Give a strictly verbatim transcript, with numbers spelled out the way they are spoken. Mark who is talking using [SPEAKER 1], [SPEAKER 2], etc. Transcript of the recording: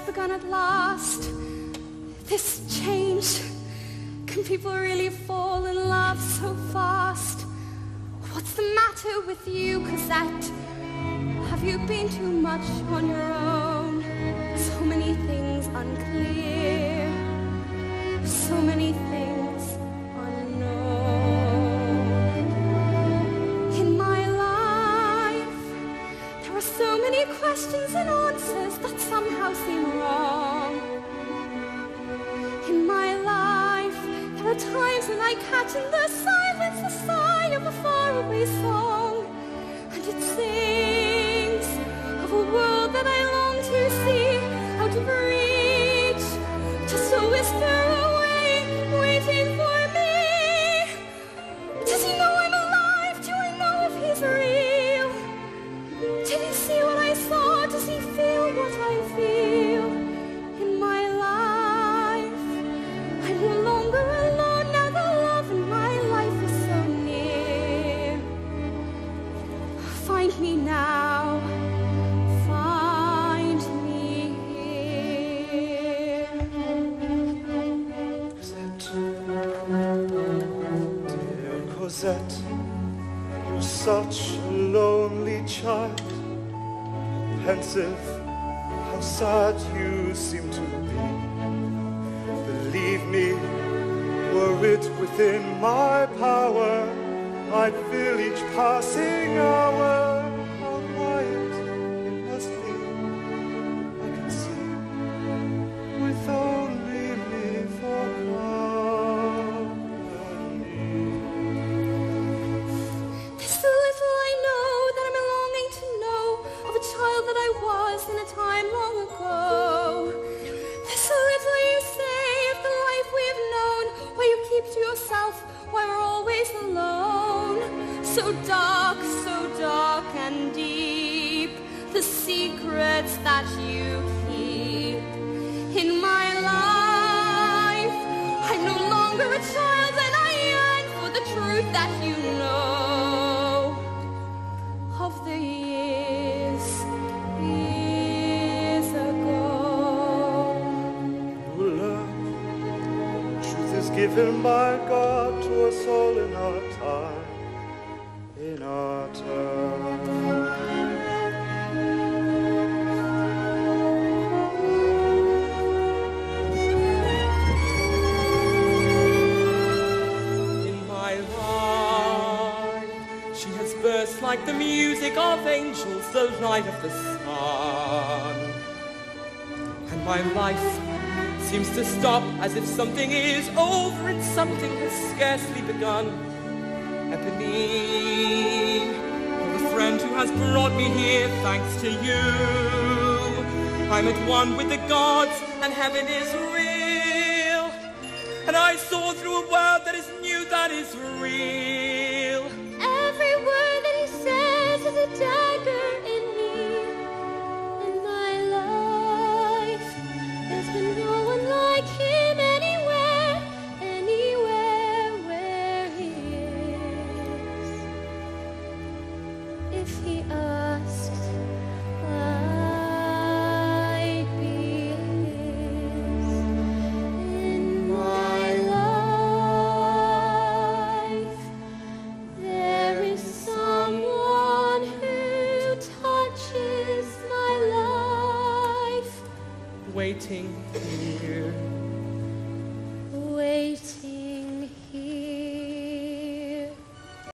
[SPEAKER 1] begun at last. This change. Can people really fall in love so fast? What's the matter with you, Cosette? Have you been too much on your own? So many things unclear, so many things unknown. In my life, there are so many questions and answers that somehow seem wrong. In my life, there are times when I catch in the silence the sigh of a faraway song, and it sings of a world that I long to see, out of reach, just a whisper away, waiting for me. Does he know I'm alive? Do I know if he's real? Did he see what I saw? Does he feel what I feel? In my life, I'm no longer alone, now the love in my life is so near. Find me now, find me here.
[SPEAKER 2] Cosette, dear Cosette, you're such a lonely child, pensive, how sad you seem to be. Believe me, were it within my power, I'd fill each passing hour. How quiet it must be, I can see, with only me for company.
[SPEAKER 1] There's so little I know that I'm longing to know of a child that I was in a time long ago. There's so little you say of the life we have known, where you keep to yourself, why we're always alone. So dark, so dark and deep, the secrets that you keep. In my life, I'm no longer a child, and I yearn for the truth that you know of the years, years ago.
[SPEAKER 2] You'll learn truth is given by God to us all in our time, in our turn.
[SPEAKER 3] In my life, she has burst like the music of angels, the light of the sun. And my life seems to stop as if something is over and something has scarcely begun. Eponine, you're the friend who has brought me here thanks to you. I'm at one with the gods and heaven is real. And I saw through a world that is new, that is real.
[SPEAKER 1] Every word that he says is a dagger in me. In my life, there's been no one like him anywhere, anywhere where he is. If he asked, I'd be his. In my life, there is someone who touches my life.
[SPEAKER 3] Waiting here.